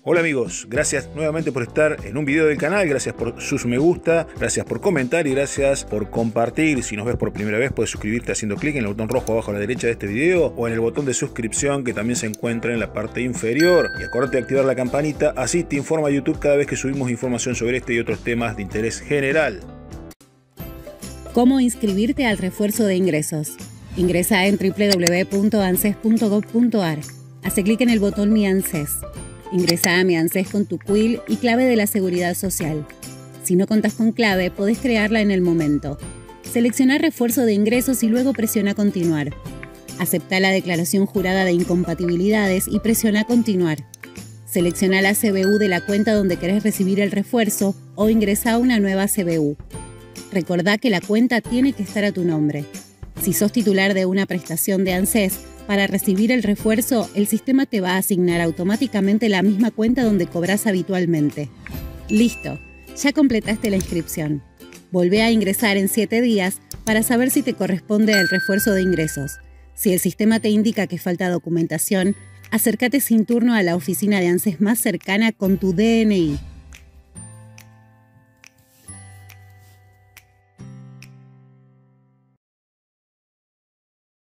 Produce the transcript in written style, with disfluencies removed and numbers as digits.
Hola amigos, gracias nuevamente por estar en un video del canal, gracias por sus me gusta, gracias por comentar y gracias por compartir. Si nos ves por primera vez puedes suscribirte haciendo clic en el botón rojo abajo a la derecha de este video o en el botón de suscripción que también se encuentra en la parte inferior. Y acuérdate de activar la campanita, así te informa YouTube cada vez que subimos información sobre este y otros temas de interés general. ¿Cómo inscribirte al refuerzo de ingresos? Ingresa en www.anses.gov.ar. Hace clic en el botón Mi ANSES. Ingresa a Mi ANSES con tu CUIL y clave de la Seguridad Social. Si no contás con clave, podés crearla en el momento. Selecciona Refuerzo de Ingresos y luego presiona Continuar. Acepta la declaración jurada de incompatibilidades y presiona Continuar. Selecciona la CBU de la cuenta donde querés recibir el refuerzo o ingresa a una nueva CBU. Recordá que la cuenta tiene que estar a tu nombre. Si sos titular de una prestación de ANSES, para recibir el refuerzo, el sistema te va a asignar automáticamente la misma cuenta donde cobrás habitualmente. Listo, ya completaste la inscripción. Volvé a ingresar en 7 días para saber si te corresponde el refuerzo de ingresos. Si el sistema te indica que falta documentación, acércate sin turno a la oficina de ANSES más cercana con tu DNI.